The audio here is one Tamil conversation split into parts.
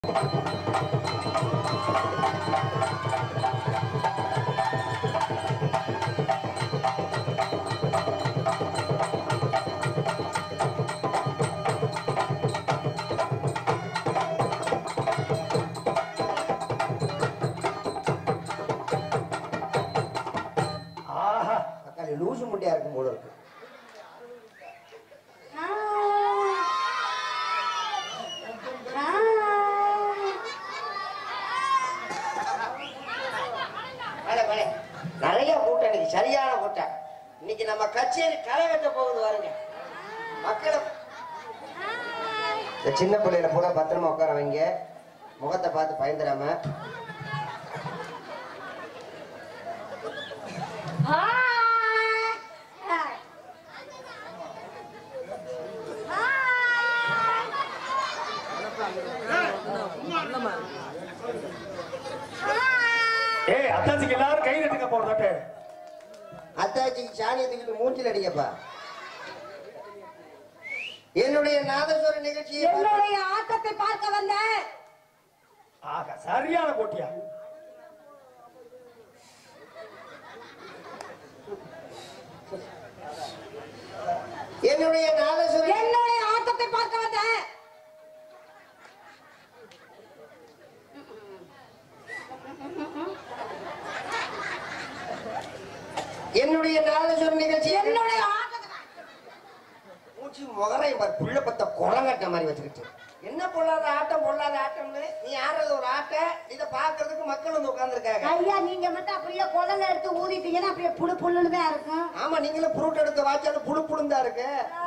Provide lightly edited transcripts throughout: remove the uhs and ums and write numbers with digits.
லூசு முட்டையா இருக்கும் போல இருக்கு. நிறைய கூட்டம் இன்னைக்கு, சரியான கூட்டம். இன்னைக்கு நம்ம கச்சேரி களை கட்ட போகுது பாருங்க. மக்களை இந்த சின்ன பிள்ளையில பூரா பத்திரமா உட்கார வைங்க, முகத்தை பார்த்து பயந்துடாம. அத்தாச்சிக்கு எல்லாரும் கை தட்டுங்க போடுறாட்டு. அத்தாச்சிக்கு சாணியை தூக்கிட்டு மூஞ்சில் அடிக்கப்பா. என்னுடைய நாதஸ்வர நிகழ்ச்சியை, என்னுடைய ஆட்டத்தை பார்க்க வந்த சரியான போட்டியா. என்னுடைய நாதஸ்வர, என்னுடைய ஆட்டத்தை பார்க்க வந்த என்னுடைய நாதஸ்வர நிகழ்ச்சி, என்னுடைய மூச்சு முகரை புள்ள பத்த குரங்கட்ட மாதிரி வச்சுக்கிட்டு என்ன பொல்லாத ஆட்டம் பொல்லாத ஆட்டம்னு நீ ஆடுறது ஒரு ஆட்டம். இதை பாக்குறதுக்கு மக்கள் வந்து உட்கார்ந்துருக்காங்க. ஐயா நீங்க மட்டும் அப்படியே குடல எடுத்து ஊதிட்டீங்கன்னா அப்படியே புழு புல்லுன்னு தான் இருக்கும். ஆமா, நீங்களும் புரூட் எடுத்து வாச்சாலும் புழு புழுந்தா இருக்கு.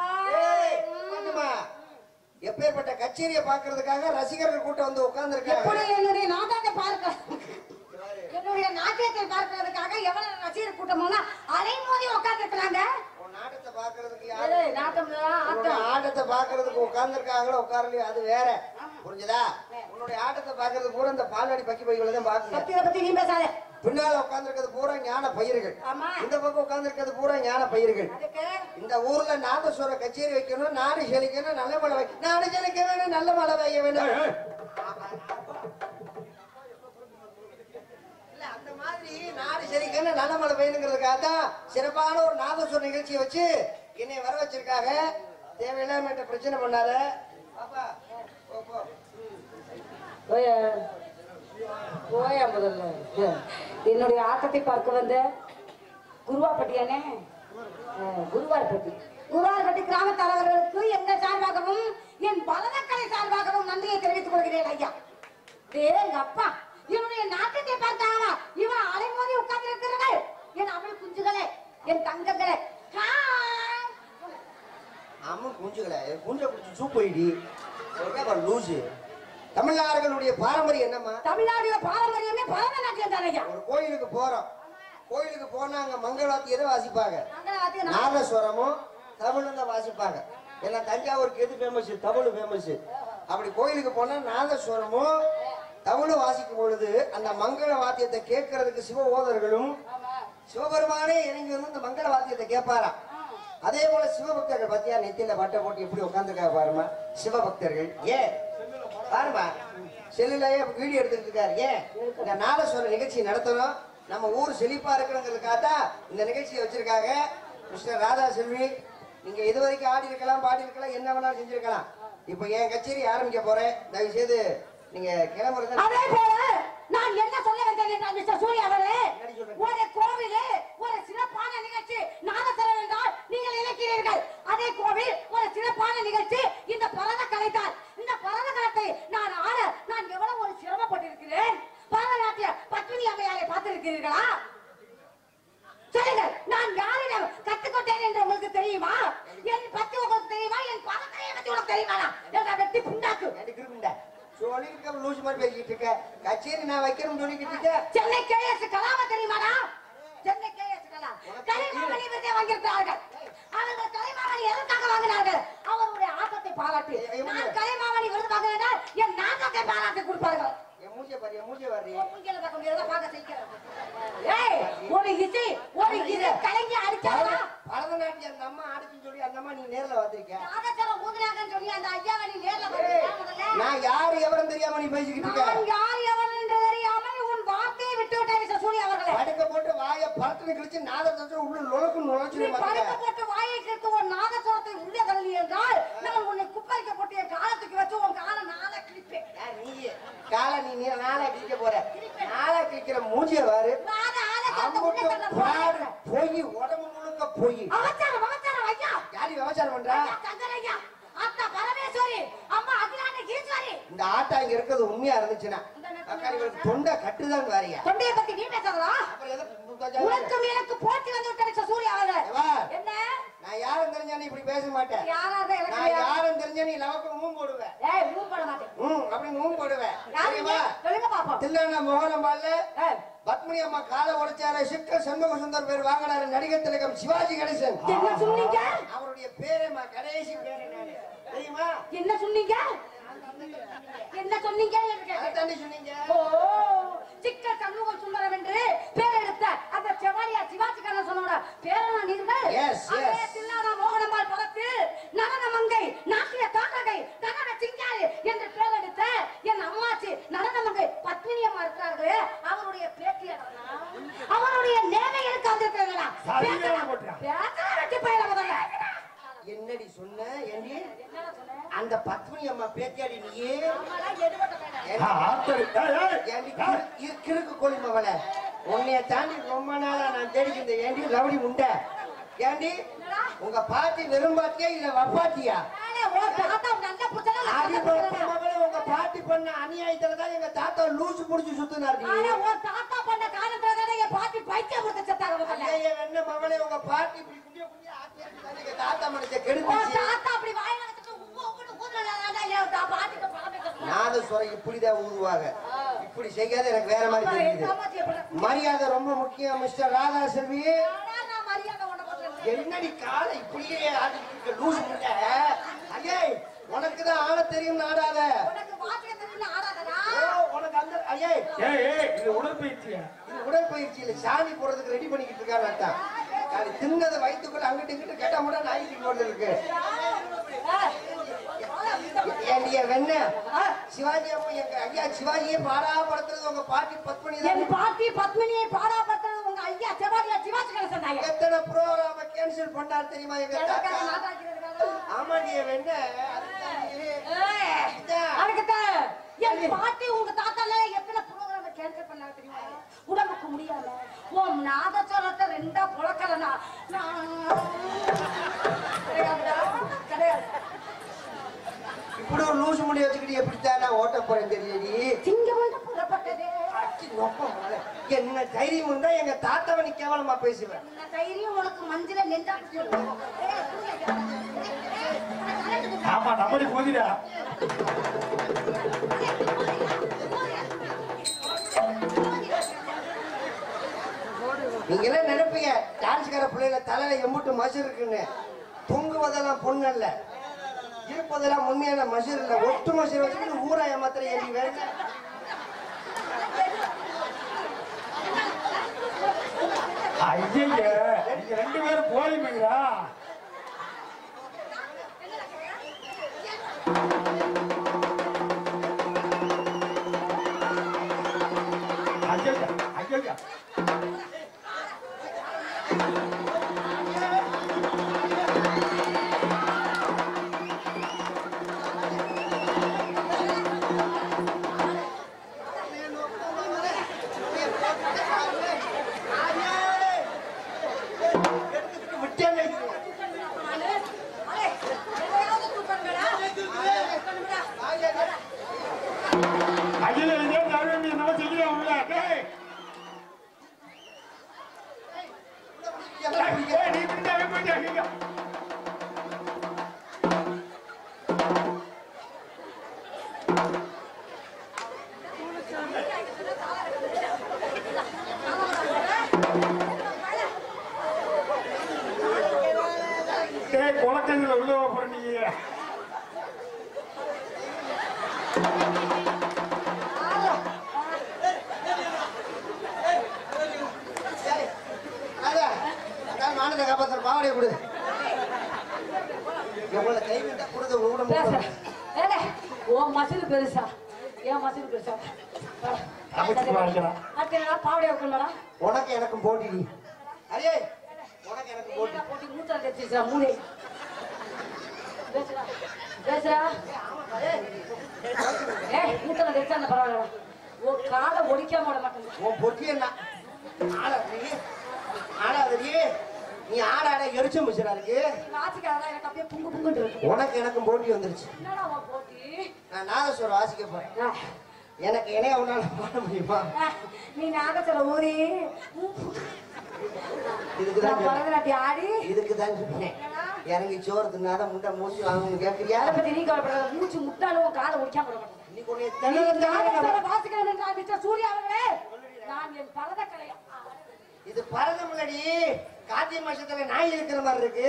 எப்பேற்பட்ட கச்சேரியை பாக்குறதுக்காக ரசிகர்கள் கூட்டம் வந்து உட்கார்ந்துருக்காங்க. என்னுடைய நாட்டத்தை பார்க்க, என்னுடைய நாட்டியத்தை பார்க்கறதுக்காக எவ்வளவு ரசிகர் கூட்டம்னா அலைமோதி உட்கார்ந்துருக்காங்க. நாட்டத்தை பாக்குறதுக்கு ஆட்டத்தை பாக்குறதுக்கு உட்கார்ந்துருக்காங்களோ உட்காரலையோ அது வேற, புரிஞ்சுதா? உன்னுடைய ஆட்டத்தை பாக்குறதுக்கு பூரா இந்த பால்வாடி பக்கி பைகளை தான் பாக்கணும். பத்தி நீ பேசாத. பின்னால உட்கார்ந்துருக்கிறது பூரா ஞான பயிர்கள், இந்த பக்கம் உட்கார்ந்துருக்கிறது பூரா ஞான பயிர்கள். இந்த ஊர்ல நாதஸ்வர கச்சேரி வைக்கணும், நாடு செழிக்கணும், நல்ல மழை வைக்கணும், நாடு செழிக்க வேணும், நல்ல மழை வைக்க வேணும். அந்த மாதிரி நாடு செழிக்கணும், நல்ல மழை பெய்யணுங்கிறதுக்காக தான் சிறப்பான ஒரு நாதஸ்வர நிகழ்ச்சியை வச்சு என்னை வர வச்சிருக்காங்க. தேவையில்லாம பிரச்சனை பண்ணாத. போயா முதல்ல. என்னுடைய ஆட்டத்தை பார்க்க வந்த குருவாப்பட்டியானே, குருவார்பட்டி கிராம தலைவர்களுக்கு எங்கள் சார்பாகவும் என் பலதக்கலை சார்பாகவும் நன்றியை தெரிவித்துக் கொள்கிறேன் ஐயா. எங்க அப்பா என்னுடைய நாட்டத்தை பார்த்தாவா இவன் அலைமோதி உட்கார்ந்து இருக்கிறார்கள். என் அவள் குஞ்சுகளே, என் தங்கங்களே, அம்மன் குஞ்சுகளை குஞ்ச குடிச்சு சூப்பைடி லூசு. தமிழ்நாடுகளுடைய பாரம்பரியம் என்னம்மா? தமிழ்நாடு பாரம்பரியமே பரதநாட்டியம் தானையா. ஒரு கோயிலுக்கு போறோம், கோயிலுக்கு போனா அங்க மங்களவாத்தியத்தை வாசிப்பாங்க, நாதஸ்வரமும் தமிழும் தான் வாசிப்பாங்க. ஏன்னா தஞ்சாவூருக்கு எது ஃபேமஸ்? தமிழ் ஃபேமஸ். அப்படி கோயிலுக்கு போனா நாதஸ்வரமும் தமிழும் வாசிக்கும் பொழுது அந்த மங்கள வாத்தியத்தை கேட்கறதுக்கு சிவ ஓதர்களும் சிவபெருமானே இறங்கி வந்து இந்த மங்கள வாத்தியத்தை கேட்பாராம். அதே போல சிவபக்தர்கள் பத்தியா நெத்தியில வட்டை போட்டு எப்படி உட்காந்துருக்காரு பாருமா சிவபக்தர்கள். ஏன் பாருமா செல்லுலயே வீடியோ எடுத்துட்டு இருக்காரு. ஏன் இந்த நாதஸ்வர நிகழ்ச்சி நடத்தணும், நம்ம ஊர் செழிப்பா இருக்கணுங்கிறதுக்காக தான் இந்த நிகழ்ச்சியை வச்சிருக்காங்க. மிஸ்டர் ராதா செல்வி, நீங்க இது வரைக்கும் ஆடி இருக்கலாம், பாடி இருக்கலாம், என்ன வேணாலும் செஞ்சிருக்கலாம். இப்ப என் கச்சேரி ஆரம்பிக்க போறேன், தயவு செய்து நீங்க கிளம்புறது. அதே போல நான் என்ன சொல்ல வந்தேன் மிஸ்டர் சூர்யா அவரே, ஒரு கோவிலே ஒரு சிறப்பான நிகழ்ச்சி நாதஸ்வரம் என்றால் நீங்கள் இணைக்கிறீர்கள். அதே கோவில் ஒரு சிறப்பான நிகழ்ச்சி இந்த பரத கலைதான். இந்த பரத கலத்தை நான் ஆட நான் எவ்வளவு ஒரு சிரமப்பட்டிருக்கிறேன். பரதநாட்டிய பத்மினி அம்மையாரை பார்த்திருக்கிறீர்களா? சொல்லுங்கள், நான் யாரிடம் கற்றுக்கொண்டேன் என்று உங்களுக்கு தெரியுமா? என் பத்தி உங்களுக்கு தெரியுமா? என் பரதக்கலையை பத்தி உங்களுக்கு தெரியுமா? என்ற வெட்டி புண்டாக்கு சொல்லிருக்க லூசு மாதிரி பேசிட்டு இருக்க. கச்சேரி நான் வைக்கணும்னு சொல்லிக்கிட்டு இருக்க. சென்னை கேஎஸ் கலாவை தெரியுமாடா? சென்னை கேஎஸ் கலா கலைமாமணி விருதை வாங்கியிருக்கிறார்கள். அவர்கள் கலைமாமணி எதற்காக வாங்கினார்கள்? அவருடைய ஆட்டத்தை பாராட்டி. நான் கலைமாமணி விருது வாங்கினால் என் நாட்டத்தை பாராட்டி கொடுப்பார்கள். என் மூஞ்ச பாரு, என் மூஞ்ச பாரு. மூஞ்சல பார்க்க முடியாத பார்க்க செய்கிறேன். ஏய், ஒரு இசை கலைஞ அடிச்சாரா? பரதநாட்டியம் அந்த அம்மா ஆடிச்சுன்னு சொல்லி அந்த அம்மா நீ நேர்ல வந்திருக்க. நாதஸ்வரம் ஊதுறாங்கன்னு சொல்லி அந்த ஐயாவை நீ நேர்ல பார்த்தியா முதல்ல? நான் நான் யாரு எவரும் தெரியாம நீ பேசிக்கிட்டு இருக்க. நான் யார் எவன் என்று தெரியாமல் உன் வார்த்தையை விட்டு விட்டாய் மிஸ்டர் சூர்யா அவர்களே. படுக்க போட்டு வாயை பறத்துன்னு கிழிச்சு நாதத்தை உள்ள நுழைச்சு நீ படுக்க போட்டு வாயை கிழித்து உன் நாதஸ்வரத்தை உள்ளே தள்ளி என்றால் நான் உன்னை குப்பைக்க போட்டு என் காலத்துக்கு வச்சு உன் காலை நாளை கிழிப்பேன். நீ காலை நீ நாளா கிழிக்க போற. நாளா கிழிக்கிற மூஞ்சிய பாரு. போய் உடம்பு முழுக்க போய் அவச்சாரம் ஐயா. யாரு விவசாயம் பண்றா? சங்கரையா, அத்தா பரமேஸ்வரி, அம்மா அகிலாண்ட ஈஸ்வரி. இந்த ஆட்டா இங்க இருக்கிறது உண்மையா இருந்துச்சுன்னா தொண்டை கட்டுதான் வாரியா. தொண்டைய பத்தி நீ பேசுறதா? உனக்கு எனக்கு போட்டி வந்து விட்ட சூர்யா என்ன? நான் யாரும் தெரிஞ்சா இப்படி பேச மாட்டேன். நான் யாரும் தெரிஞ்சா நீ லவக்கு மூம் போடுவேன். அப்படி மூம் போடுவேன். தில்லானா மோகனம்பால பத்மினி அம்மா காலை உடைச்சார சிக்கல் சண்முக சுந்தர் பேர் வாங்கினாரு நடிகர் திலகம் சிவாஜி கணேசன். என்ன சொன்னீங்க? அவருடைய பேரேமா கடைசி பேரு நானு. தெரியுமா? என்ன சொன்னீங்க? என்ன சொன்னீங்க? ஓ, சிக்கல் சண்முக சுந்தரம் என்று பேர் எடுத்த அந்த செவாலியா சிவாஜி கணேசனோட பேரனா நீங்கள்? அதே தில்லானா மோகனம்பாள் படத்தில் நடன மங்கை நாட்டிய தாரகை நடன சிங்காரி என்று பேர் எடுத்த என் அம்மாச்சி நடன மங்கை பத்மினி அம்மா இருக்கிறார்களே அவருடைய பேட்டி அவருடைய நேமை எடுக்க வந்திருக்கிறீங்களா? வெட்டி போயிட முதல்ல. என்னடி சொன்ன? அந்த பத்மினி அம்மா பேத்தியாடி நீயே கிறுக்கு கொள்ளுமவள உன்னைய தாண்டி ரொம்ப நாளா நான் தேடிக்கிட்ட. ஏண்டி ரவுடி முண்டை? ஏண்டி உங்க பாட்டி வெறும் பாட்டியா இல்ல வப்பாட்டியா? உங்க பாட்டி பண்ண அநியாயத்துலதான் எங்க தாத்தா லூசு புடிச்சு சுத்தினாரு. தாத்தா பண்ண காலத்துலதான் என் பாட்டி பைத்தியம் கொடுத்து செத்தாங்க. என்ன மகளே உங்க பாட்டி தாத்தா மனசை கெடுத்து அப்படி வாயில நாதஸ்வரம் இப்படிதான் ஊதுவாங்க. இப்படி செய்யாத எனக்கு வேற மாதிரி தெரியுது. மரியாதை ரொம்ப முக்கியம் மிஸ்டர் ராதா செல்வி. என்னடி காலை இப்படியே ஆடிட்டு லூசு முண்டை? ஐயே உனக்குதான் ஆட தெரியும் ஆடாத. உனக்கு அந்த ஐயே இது உடற்பயிற்சியா? இது உடற்பயிற்சி இல்ல, சாணி போடுறதுக்கு ரெடி பண்ணிக்கிட்டு இருக்காரு. அதான் தின்னதை வயிற்றுக்குள்ள அங்கிட்டு இங்கிட்டு கேட்டா கூட நாய்க்கு போட்டு இருக்கு. வெண்ண சிவாஜி அம்மா எங்க ஐயா சிவாஜியை பாடாப்படுத்துறது உங்க பாட்டி பத்மினி. என் பாட்டி பத்மினியை பாடாப்படுத்துறது உங்க ஐயா சிவாஜியா சிவாஜி கணேசன். எத்தனை ப்ரோகிராம கேன்சல் பண்ணாரு தெரியுமா எங்க தாத்தா? ஆமா நீ வெண்ண அதுக்குதான் என் பாட்டி உங்க தாத்தால எத்தனை ப்ரோகிராம கேன்சல் பண்ணாரு தெரியுமா? உடம்புக்கு முடியாம உன் நாதஸ்வரத்தை ரெண்டா புழக்கலனா கிடையாது. இப்படி ஒரு லூசு முடி வச்சுக்கிட்டு எப்படித்தான் நான் ஓட்ட போறேன் தெரியலடி. திங்கமண்ட புறப்பட்டதே என்ன தைரியம் இருந்தா எங்க தாத்தாவை நீ கேவலமா பேசுவேன். என்ன தைரியம் உனக்கு மஞ்சள நெஞ்சா? ஆமா நம்படி போதிடா. நீங்க எல்லாம் நினைப்பீங்க டான்ஸ்கார பிள்ளைல தலையில எம்புட்டு மசூர் இருக்குன்னு. தொங்குவதெல்லாம் பொண்ணு அல்ல, இருப்பதெல்லாம் உண்மையான மசூர் இல்ல. ஒட்டு மசூர் வச்சுக்கிட்டு ஊரா ஏமாத்திர ஏறி வேற. ஐயா நீங்க ரெண்டு பேரும் போலிங்களா? ஐயா குளக்கஞ்சில உள்ள போற நீங்க. மானத்தை காப்பாற்ற பாவடைய கொடு. எவ்வளவு கை விட்டா கொடுத்த உன் மசில் பெருசா ஏன் மசில் பெருசா பாவடைய உட்காண்டா உனக்கு எனக்கும் போட்டி அரே உனக்கு எனக்கு போட்டி போட்டி மூத்தா தெரிச்சிச்சா மூளை பேசுறா பேசுறா ஏய் மூத்தா தெரிச்சா அந்த பரவாயில்ல ஓ காலை ஒடிக்காம விட மாட்டேன் உன் பொட்டி என்ன ஆடாதடி நீ ஆடாட எரிச்சம் மிச்சரா இருக்கு வாசிக்காதான் எனக்கு அப்படியே புங்கு புங்குன்னு இருக்கு உனக்கு எனக்கும் போட்டி வந்துருச்சு என்னடா உன் போட்டி நான் நாதஸ்வரம் வாசிக்க போறேன் எனக்கு இணைய உன்னால பாட முடியுமா நீ நாகச்சல ஊரி இதுக்குதான் பரதநாட்டியம் ஆடி இதுக்குதான் சொன்னேன் இறங்கி சோறு தின்னாத முட்டை மூச்சு வாங்கணும்னு கேட்கறியா அதை பத்தி நீ கவலைப்படாத மூச்சு முட்டாலும் காலை ஒடிக்காம விட மாட்டேன் நீ கொண்டு வாசிக்கிறேன் என்றால் மிஸ்டர் சூர்யா அவர்களே நான் என் பரத கலையா இது பரதம் இல்லடி கார்த்திகை மாசத்துல நாய் இருக்கிற மாதிரி இருக்கு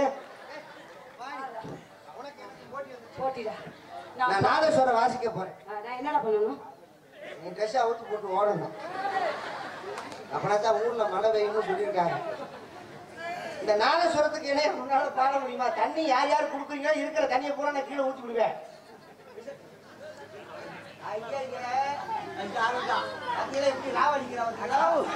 போட்டிடா நான் நாதஸ்வரம் வாசிக்க போறேன் நான் என்னடா பண்ணணும் நீ ட்ரெஸ் அவுத்து போட்டு ஓடணும் அப்படின்னா ஊர்ல மழை பெய்யும்னு சொல்லியிருக்காங்க இந்த நாதஸ்வரத்துக்கு இணைய முன்னால பாட முடியுமா தண்ணி யார் யார் கொடுக்குறீங்களோ இருக்கிற தண்ணியை பூரா நான் கீழே ஊற்றி விடுவேன் எப்படி லாவடிக்கிறான்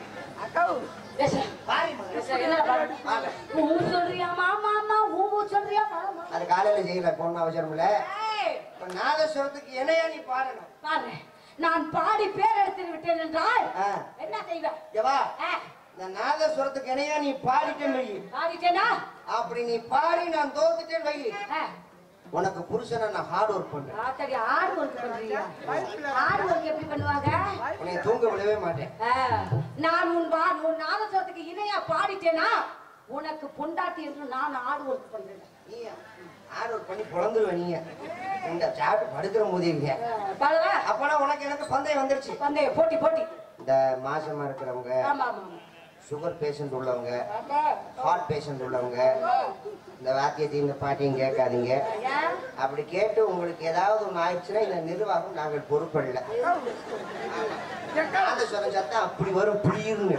அது காலையில செய்யல பொண்ணு அவசரம் இல்ல நாதஸ்வரத்துக்கு இணையா நீ பாடணும் நான் பாடி பேர் எடுத்து விட்டேன் என்றால் என்ன செய்வேன் இந்த நாதஸ்வரத்துக்கு இணையா நீ பாடிட்டேன்னு வை பாடிட்டேனா அப்படி நீ பாடி நான் தோத்துட்டேன்னு வை உனக்கு புருஷனை நான் ஹார்ட் ஒர்க் பண்றேன் ஹார்ட் ஒர்க் பண்றியா ஹார்ட் ஒர்க் எப்படி பண்ணுவாங்க உன்னை தூங்க விடவே மாட்டேன் நான் உன் நாதஸ்வரத்துக்கு இணையா பாடிட்டேனா உனக்கு பொண்டாட்டி என்று நான் ஹார்ட் ஒர்க் பண்றேன் நீ ஹார்ட் ஒர்க் பண்ணி பொழந்துருவ நீங்க இந்த சாப்பிட்டு படுக்கிற போதீங்க அப்பனா உனக்கு எனக்கு பந்தயம் வந்துருச்சு பந்தயம் போட்டி போட்டி இந்த மாசமா இருக்கிறவங்க ஆமா ஆமா சுகர் பேஷண்ட் உள்ளவங்க ஹார்ட் பேஷண்ட் உள்ளவங்க இந்த வாக்கியத்தையும் இந்த பாட்டியும் கேட்காதீங்க அப்படி கேட்டு உங்களுக்கு ஏதாவது ஒண்ணு ஆயிடுச்சுன்னா இந்த நிர்வாகம் நாங்கள் பொறுப்படல நாதஸ்வரம் சத்தம் அப்படி வரும் புரியுதுன்னு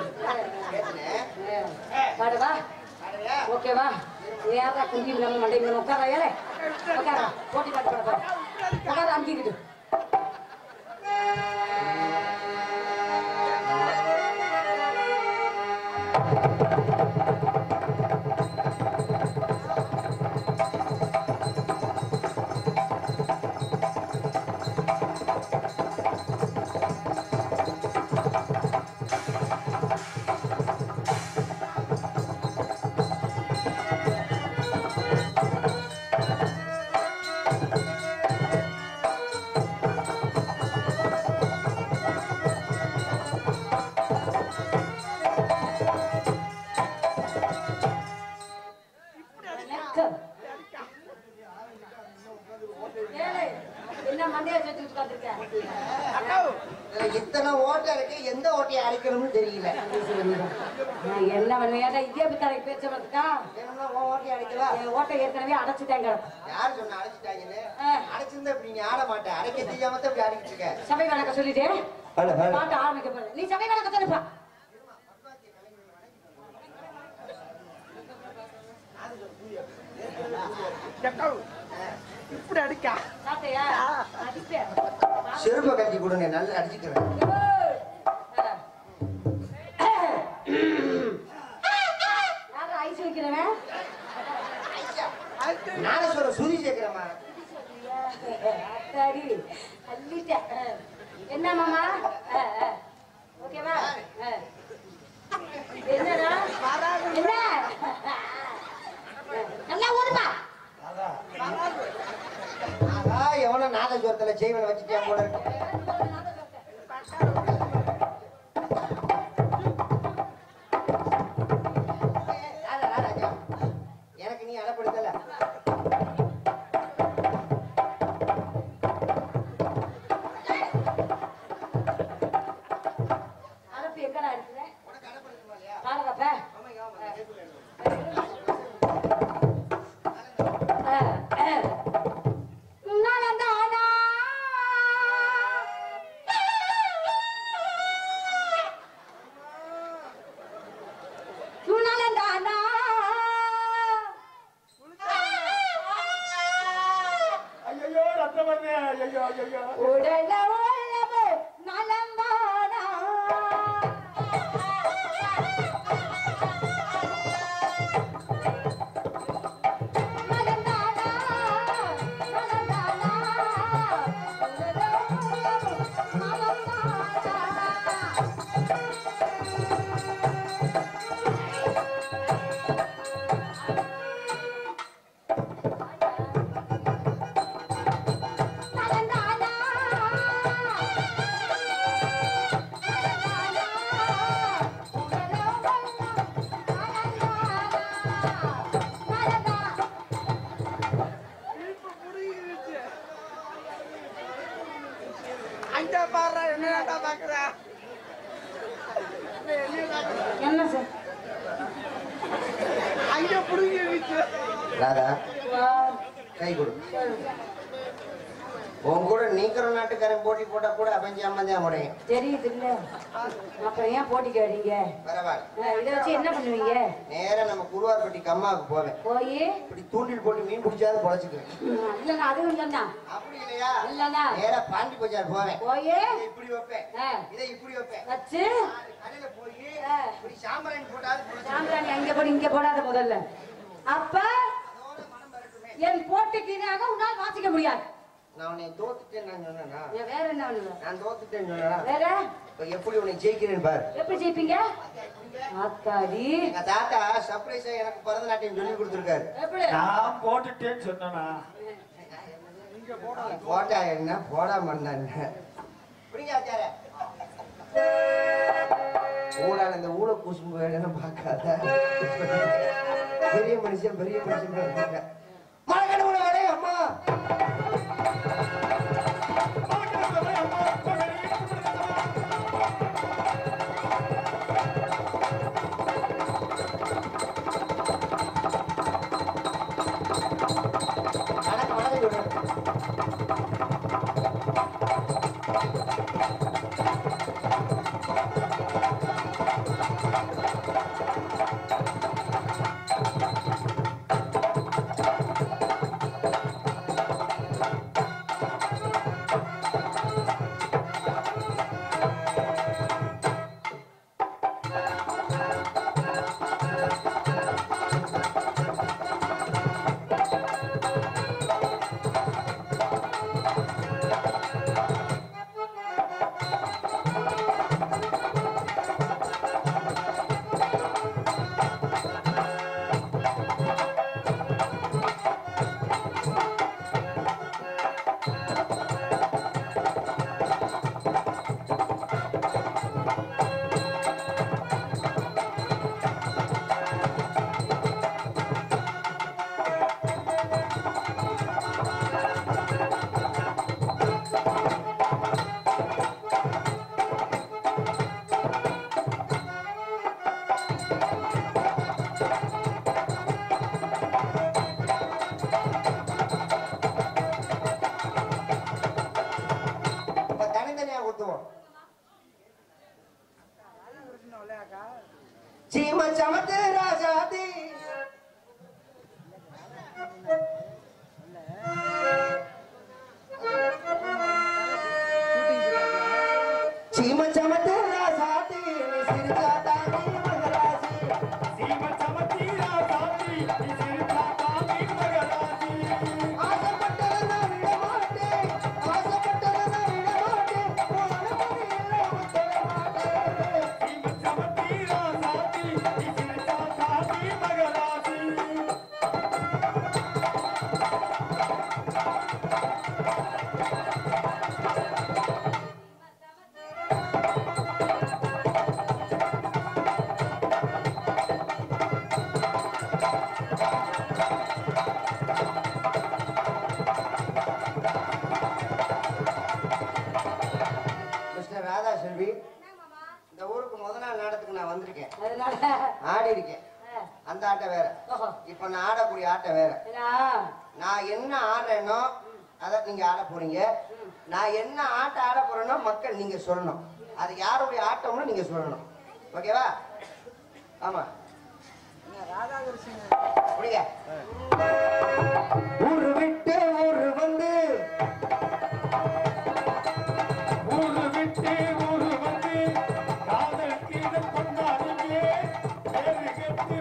ஓகேவா ஏதா குந்தி நம்ம மண்டை உட்கார ஏழை உட்கார போட்டி பாட்டு பட போறேன் உட்கார அங்கிக்கிட்டு இத்தனை ஓட்டை இருக்கு எந்த ஓட்டையை அடிக்கணும்னு தெரியல என்ன பண்ணுவேன் இதே பத்தி பேச்சா ஓட்டையை அடிக்கலாம் ஓட்டை ஏற்கனவே அடைச்சுட்டாங்க யாரு சொன்ன அடைச்சிட்டாங்கன்னு அடைச்சிருந்தா இப்படி நீ ஆட மாட்டேன் அடைக்க தெரியாம இப்படி அடிக்கிட்டு இருக்க சபை வணக்கம் சொல்லிட்டு பாட்டு ஆரம்பிக்க போறேன் நீ சபை வணக்கம் சொல்லுப்பா இப்படி அடிக்கா செருப்பை கட்டி கொடுங்க நல்லா அடிச்சுக்கிறேன் ஐஸ் வைக்கிறவன் நாதஸ்வரம் சுதி சேர்க்கிறேம்மா என்ன மாமா ஓகேவா என்னடா என்ன நல்லா ஓடுப்பா எவனோ நாதஸ்வரத்துல ஜெய்வனை வச்சுட்டேன் போல இருக்கு எனக்கு நீ அடப்படுத்தல அடப்பு எங்கடா இருக்குது பாருங்கப்ப என்ன சார் ராதா கை கொடு. உன் கூட நீக்கிற நாட்டுக்காரன் போட்டி போட்டா கூட அமைஞ்சு அமைஞ்சா முறையும் தெரியுது இல்ல, அப்புறம் ஏன் போட்டிக்கு வரீங்க? பரவாயில்ல. இதை வச்சு என்ன பண்ணுவீங்க? நேரா நம்ம குருவார்பட்டி கம்மாவுக்கு போவேன். போய் இப்படி தூண்டில் போட்டு மீன் பிடிச்சாது பொழைச்சுக்குவேன். இல்லண்ணா அதுவும் சொன்னா அப்படி இல்லையா? இல்லண்ணா நேரா பாண்டி பஜார் போவேன். போய் இதை இப்படி வைப்பேன், இதை இப்படி வைப்பேன். வச்சு கடையில போய் இப்படி சாம்பிராணி போட்டாது பொழைச்சு. சாம்பிராணி அங்க போடு இங்க போடாத முதல்ல. அப்ப என் போட்டிக்கு இதாக உன்னால் வாசிக்க முடியாது. நான் உன்னை தோத்துட்டேன் நான் சொன்னேனா? வேற என்ன பண்ணுவ? நான் தோத்துட்டேன்னு சொன்னேனா? வேற இப்ப எப்படி உன்னை ஜெயிக்கிறேன்னு பாரு. எப்படி ஜெயிப்பீங்க? ஆத்தாடி எங்க தாத்தா சர்ப்ரைஸா எனக்கு பரதநாட்டியம் சொல்லி கொடுத்துருக்காரு. எப்படி? நான் போட்டுட்டேன்னு சொன்னா போட்டா என்ன போடாம இருந்தா என்ன? புரியுங்க ஆச்சார ஊடால இந்த ஊழ குசும்பு வேலைன்னு பார்க்காத. பெரிய மனுஷன் இருக்காங்க. மழை வேலை அம்மா चीमा चमते राजा दी चीमा चमते राजा दी सिर जाता दी मगरासी சீம சமத்தி ராசாத்தி சிறு காத்தாத்தி மகராசி आशा पट्टल ना विड़ माटे आशा पट्टल ना विड़ माटे वाण मणिले मुत्ते माटे சீம சமத்தி ராசாத்தி சிறு காத்தாத்தி மகராசி மிஸ்டர் ராதா செல்வி இந்த ஊருக்கு முதல் நாள் நாடகத்துக்கு நான் வந்திருக்கேன் அதனால ஆடி இருக்கேன் அந்த ஆட்டம் வேற ஓஹோ. இப்ப நான் ஆடக்கூடிய ஆட்டம் வேற ஏன்னா, நான் என்ன ஆடுறேனோ அதை நீங்க ஆட போறீங்க நான் என்ன ஆட்டம் ஆட போறேனோ மக்கள் நீங்க சொல்லணும் அது யாருடைய ஆட்டம்னு நீங்க சொல்லணும் ஓகேவா ஆமா புரியுங்க ஊரு விட்டு ஊரு வந்து ஊரு விட்டு ஊரு வந்து காதல் கீதல் கொண்டாடியே பேரு கெட்டு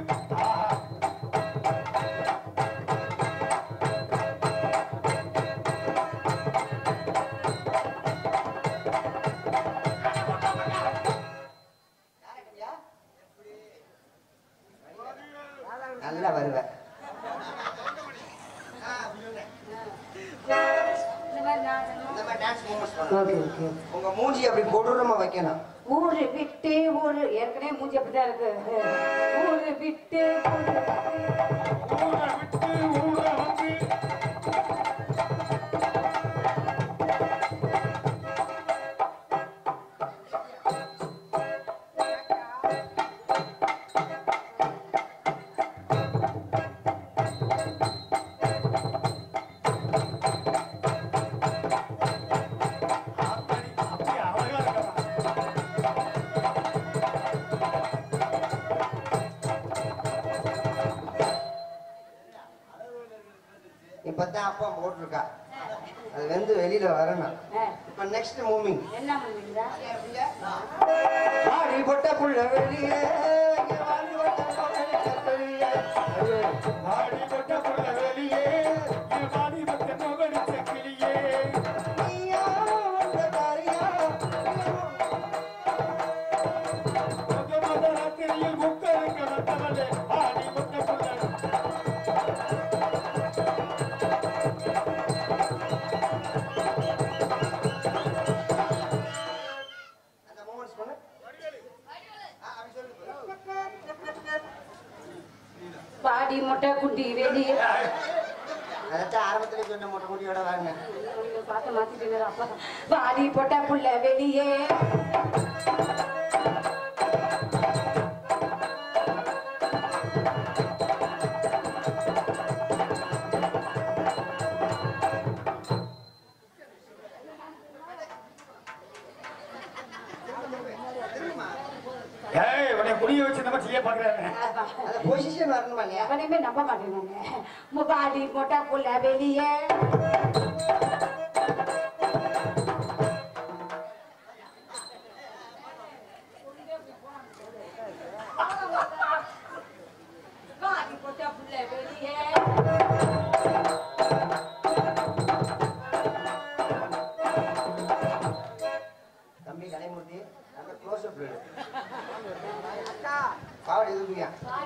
நல்லா வருவேன் இந்த மாதிரி நான் இந்த மாதிரி டான்ஸ் மூவ்மெண்ட்ஸ் பண்ணணும் ஓகே ஓகே. உங்க மூஞ்சி அப்படி கொடூரமா வைக்கணும் ஊரு விட்டு ஊரு ஏற்கனவே மூஞ்சி அப்படிதான் இருக்கு. ஊரு விட்டு ஊரு விட்டு. ஊரை விட்டு ஊரை வந்து அப்பா போட்டிருக்கா. அது வந்து வெளியில வரணும். இப்ப நெக்ஸ்ட் மூவிங் என்ன பண்ணுவீங்க? வாடி பொட்ட புள்ள வெளியே வாடி பொட்ட வெளியே வாடி கொட்ட புள்ள வெளியே வாடி கொட்ட நோகடிச்ச கிளியே நீயா வந்த தாரியா முகமத ராத்திரியில் முக்கருக்கு வந்தவளே வாடி கொட்ட புள்ள அந்த மூமெண்ட்ஸ் பண்ணு. அப்படி சொல்லு. பாடி மொட்டை குண்டி வெளியே அதான் ஆரம்பத்துல சொன்ன மொட்டை குட்டியோட வாங்க. பார்த்து மாத்திட்டு அப்பா பாடி பொட்டை புள்ள வெளியே ஏய் உன்னை குடிய வச்சு நம்ம செய்ய பாக்குறாங்க அந்த பொசிஷன் வரணுமா இல்லையா? எவனையுமே நம்ப மாட்டேங்க. பாடி மொட்டை புள்ள வெளியே பாடி பொட்டை புள்ள வெளியே தம்பி கலைமூர்த்தி அந்த க்ளோஸ் அப் பாவடி எதுக்குயா?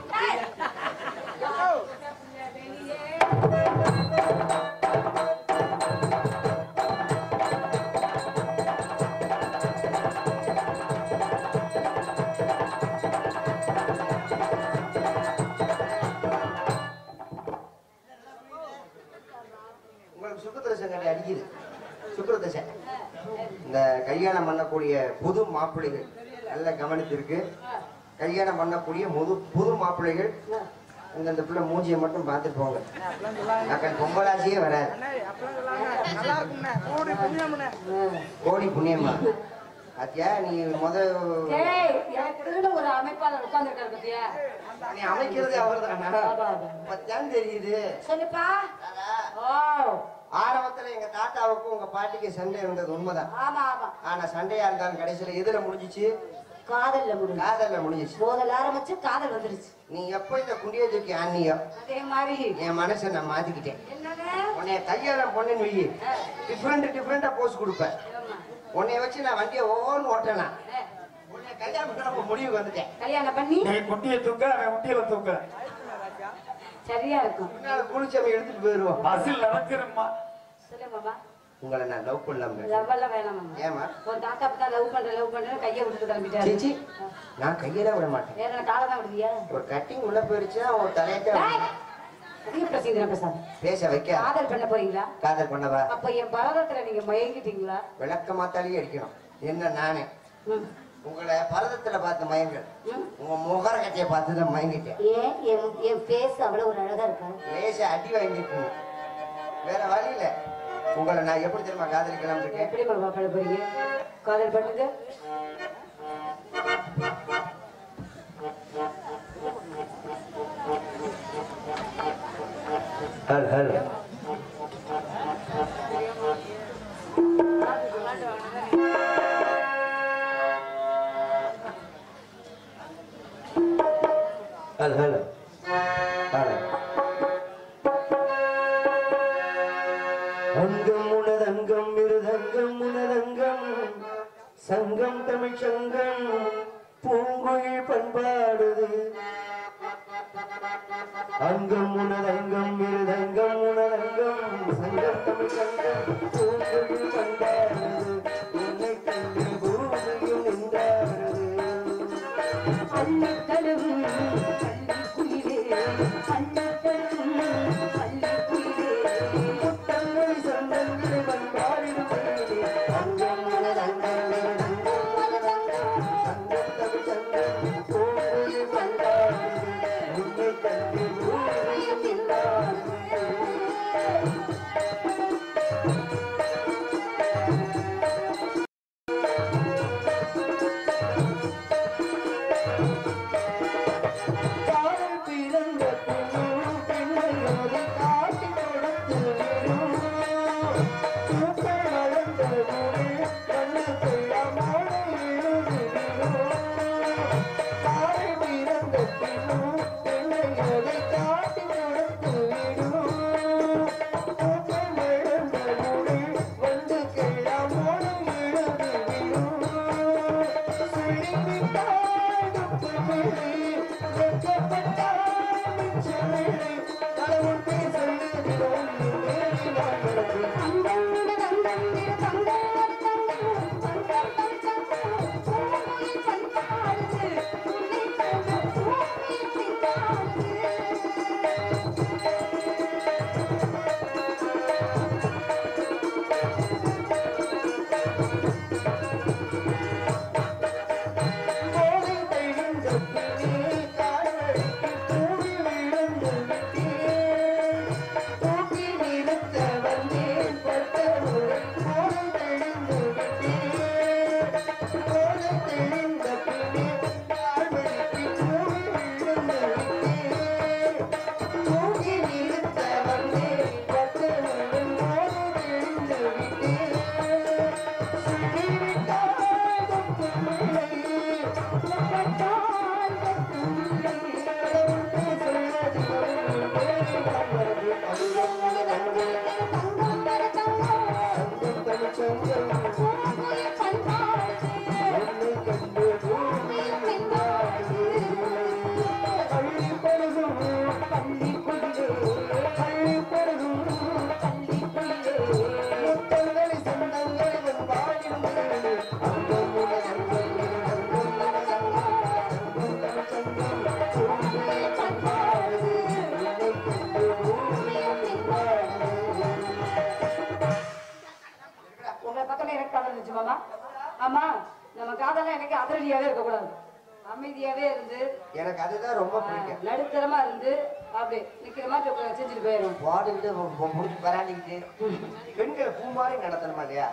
உங்களுக்கு சுக்கரதசை கட்டி அடிக்குது. சுக்கரதசை இந்த கல்யாணம் பண்ணக்கூடிய புது மாப்பிள்ளைகள் நல்லா கவனித்திருக்கு. கல்யாணம் பண்ணக்கூடிய புது மாப்பிள்ளைகள் இந்த பிள்ளை மூஞ்சியை மட்டும் பார்த்துட்டு போங்க. அக்கன் பொங்கலாசியே வராது. கோடி புண்ணியமா அத்தியா நீ ஒரு அமைப்பாளர் உட்கார்ந்துருக்காரு பத்தியா? நீ அமைக்கிறது அவர் தானா பத்தியான்னு தெரியுது. சொல்லுப்பா. ஆரம்பத்துல எங்க தாத்தாவுக்கும் உங்க பாட்டிக்கு சண்டை இருந்தது உண்மைதான். ஆமா ஆமா. ஆனா சண்டையா இருந்தாலும் கடைசியில எதுல முடிஞ்சிச்சு? காதல்ல முடிஞ்சு. காதல்ல முடிஞ்சிச்சு. மோதல் ஆரம்பிச்சு காதல் வந்துருச்சு. நீ எப்ப இந்த குண்டியை தூக்கி ஆனியோ அதே மாதிரி என் மனசை நான் மாத்திக்கிட்டேன். என்னங்க உன்னைய கல்யாணம் பொண்ணுன்னு வை டிஃப்ரெண்டா போஸ் கொடுப்பேன். உன்னைய வச்சு நான் வண்டியை ஒவ்வொன்னு ஓட்டனா உன்னைய கல்யாணம் பண்ண முடிவுக்கு வந்துட்டேன். கல்யாணம் பண்ணி நீ குட்டியை தூக்க அவன் முட்டியில தூக்க சரியா இருக்கும். குளிச்சவன் எடுத்துட்டு போயிருவோம். பஸ்ஸில் நடக்கிறம்மா சொல்லு மாமா. உங்களை நான் லவ் பண்ணலாம். லவ் எல்லாம் வேணாம் மாமா. ஏமா ஒரு தாத்தா தான் லவ் பண்றேன் கையை விட்டுட்டு கிளம்பிட்டாரு. சீச்சி நான் கையெல்லாம் விட மாட்டேன். வேற என்ன காலை தான் விடுவியா? ஒரு கட்டிங் உள்ள போயிருச்சுன்னா ஒரு தலையத்தை அதிக பிரச்சனை பேசாத. பேச வைக்க காதல் பண்ண போறீங்களா? காதல் பண்ணவா? அப்ப என் பரதத்துல நீங்க மயங்கிட்டீங்களா? விளக்க மாத்தாலே அடிக்கணும். என்ன நானே உங்களை பரதத்துல பார்த்து மயங்கள் உங்க முகர கட்சியை பார்த்து தான் மயங்கிட்டேன். ஏன் என் பேஸ் அவ்வளவு ஒரு அழகா இருக்கா? லேச அடி வாங்கிட்டு வேற வழி இல்ல. உங்களை நான் எப்படி தெரியுமா காதலிக்கலாம் இருக்கேன்? எப்படி மாமா பண்ண போறீங்க? காதல் பண்ணுங்க. ஹல் ஹல் ஹல் ஹல் அங்கம் உனதங்கம் மிருதங்கம் உனதங்கம் சங்கம் தமிழ் சங்கம் பூங்குயில் பண்பாடுது. அங்கம் உனதங்கம் மிருதங்கம் உனதங்கம் சங்கம் தமிழ் சங்கம் பூங்குயில் பண்பாடுது. உன்னை கண்டு பூமியும் நின்றாடுது. அள்ளித்தழுவு பள்ளி குயிலே அள்ளித்தழுவு பள்ளி குயிலே முத்தங்கள் சந்தங்கள் பண்பாடுது. அங்கம் உனதங்கம் மிருதங்கம் உனதங்கம் சங்கம் தமிழ் சங்கம் பூங்குயில் பண்பாடுது. உன்னை கண்டு பூமியும் நின்றாடுது. ஆமா நம்ம காதெல்லாம் எனக்கு அதிரடியாவே இருக்கக்கூடாது, அமைதியாவே இருந்து எனக்கு அதுதான் ரொம்ப பிடிக்கும். நடுத்தரமா இருந்து அப்படி நிக்கிற மாதிரி செஞ்சுட்டு போயிடும். வாடிக்கிட்டு முடிச்சு பராண்டிக்கிட்டு பெண்களை பூ மாதிரி நடத்தணுமா இல்லையா?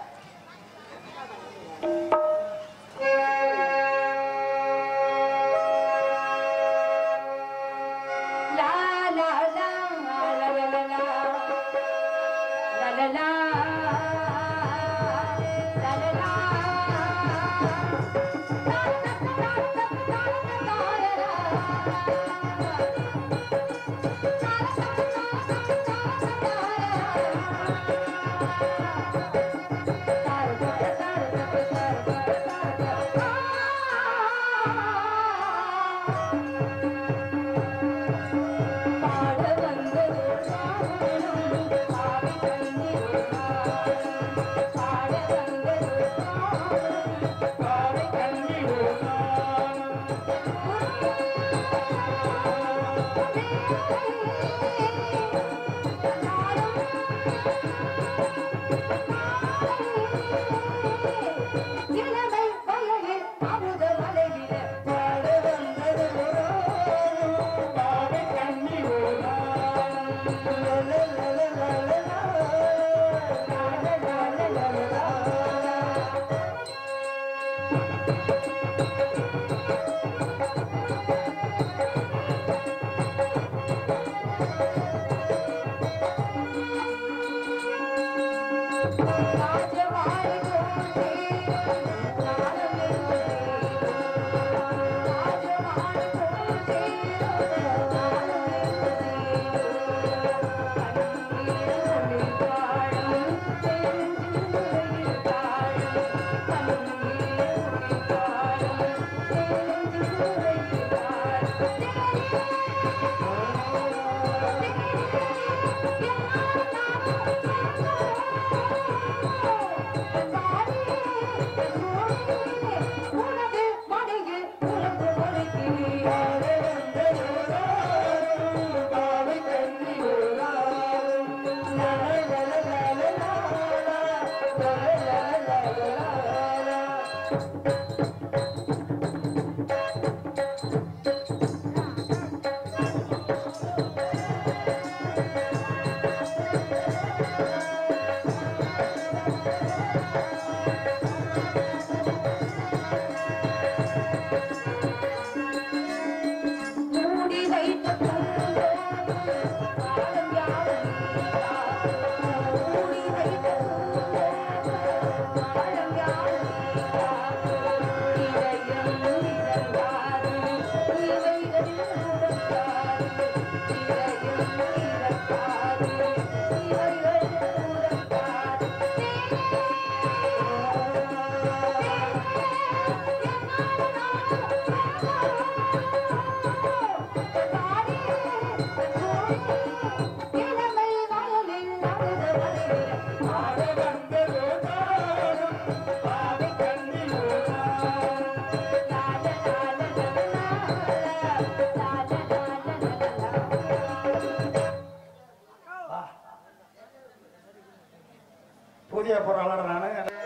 புதிய பொருளாளரான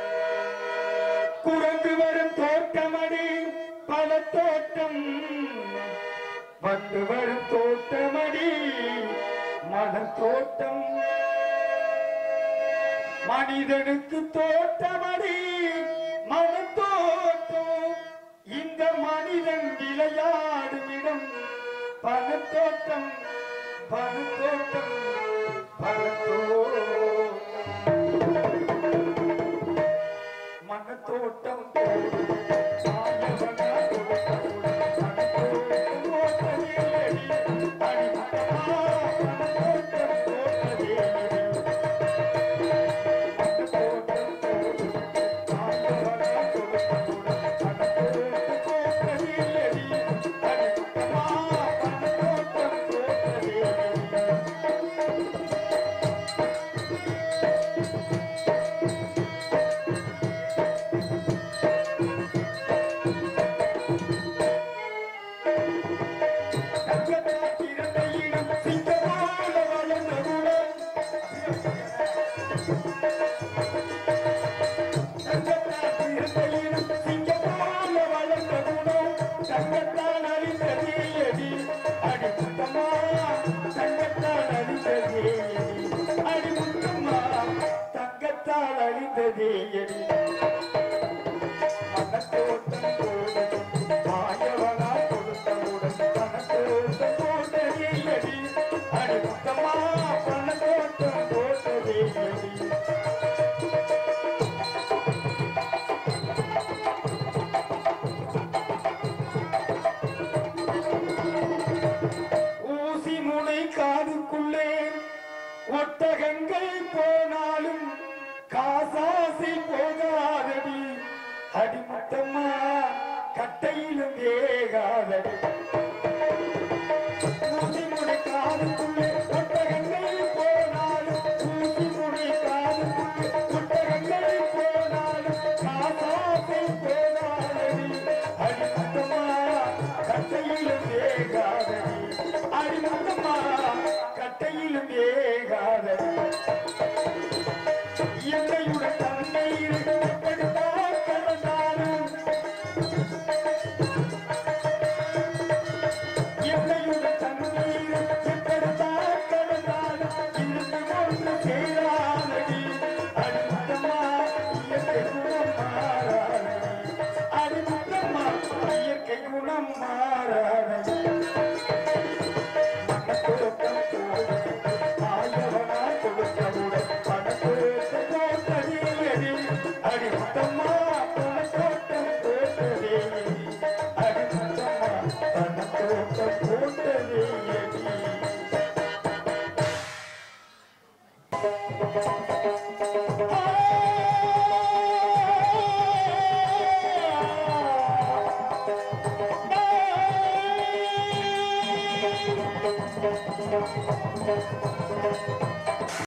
குரங்கு வரும் தோட்டமடி பல தோட்டம் வந்து வரும் தோட்டமடி மலர் தோட்டம் மனிதனுக்கு தோட்டமடி மலர் தோட்டம் இந்த மனிதன் விளையாடும் இடம் பணத்தோட்டம் பணத்தோட்டம் பணத்தோட்டம் மனத்தோட்டம் குணம் மாறாத மனத்தோட்டம் ஆயவனா கொடுத்தவுடன் பணத்தோட்டம் போட்டதேயடி அடிமுத்தம்மா பணத்தோட்டம் போட்டதே அடிமுத்தம்மா பணத்தோட்டம் போட்டதேயடி Thank you.